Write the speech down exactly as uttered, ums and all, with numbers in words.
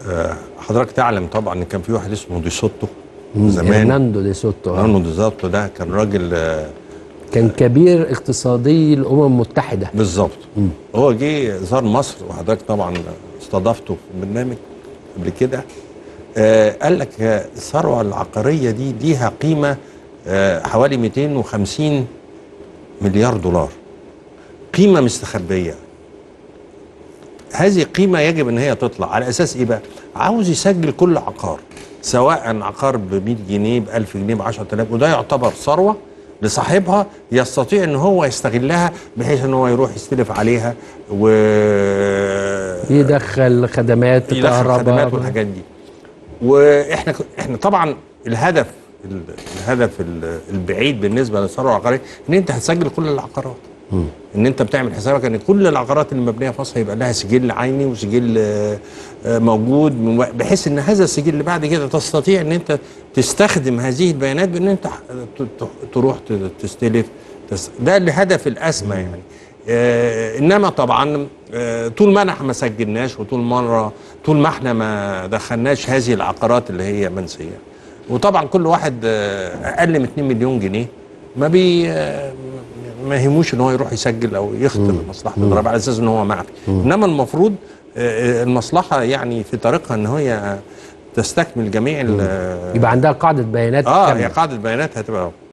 آه حضرتك تعلم طبعا ان كان في واحد اسمه دي سوتو زمان. هرناندو دي سوتو. هرناندو دي سوتو ده كان راجل آه كان كبير اقتصادي الامم المتحده. بالظبط. هو جه زار مصر وحضرتك طبعا استضافته في برنامج قبل كده. آه قال لك الثروه العقاريه دي ليها قيمه آه حوالي مئتين وخمسين مليار دولار، قيمه مستخبيه. هذه قيمه يجب ان هي تطلع على اساس ايه بقى؟ عاوز يسجل كل عقار، سواء عقار ب مئة جنيه ب ألف جنيه ب عشرة آلاف، وده يعتبر ثروه لصاحبها يستطيع ان هو يستغلها بحيث ان هو يروح يستلف عليها و يدخل خدمات يدخل خدمات والحاجات دي. واحنا احنا طبعا الهدف الهدف البعيد بالنسبه للثروه العقاريه ان انت هتسجل كل العقارات. م. ان انت بتعمل حسابك ان كل العقارات اللي مبنيه في مصر يبقى لها سجل عيني وسجل موجود، بحيث ان هذا السجل بعد كده تستطيع ان انت تستخدم هذه البيانات بان انت تروح تستلف. ده الهدف الاسمى يعني. آه انما طبعا آه طول ما احنا ما سجلناش وطول مره طول ما احنا ما دخلناش هذه العقارات اللي هي منسيه، وطبعا كل واحد آه اقل من اتنين مليون جنيه ما بي آه ما يهموش ان هو يروح يسجل او يخطر مصلحه الضرائب على اساس ان هو معفي. انما المفروض آه المصلحه يعني في طريقها ان هي تستكمل جميع يبقى عندها قاعده بيانات اه كاملة. هي قاعده بيانات هتبقى